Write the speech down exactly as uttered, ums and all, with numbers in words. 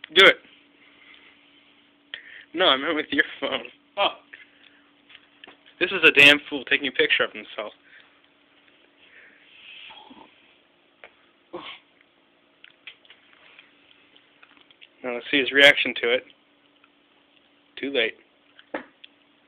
Do it. No, I meant with your phone. Oh. This is a damn fool taking a picture of himself. Now let's see his reaction to it. Too late.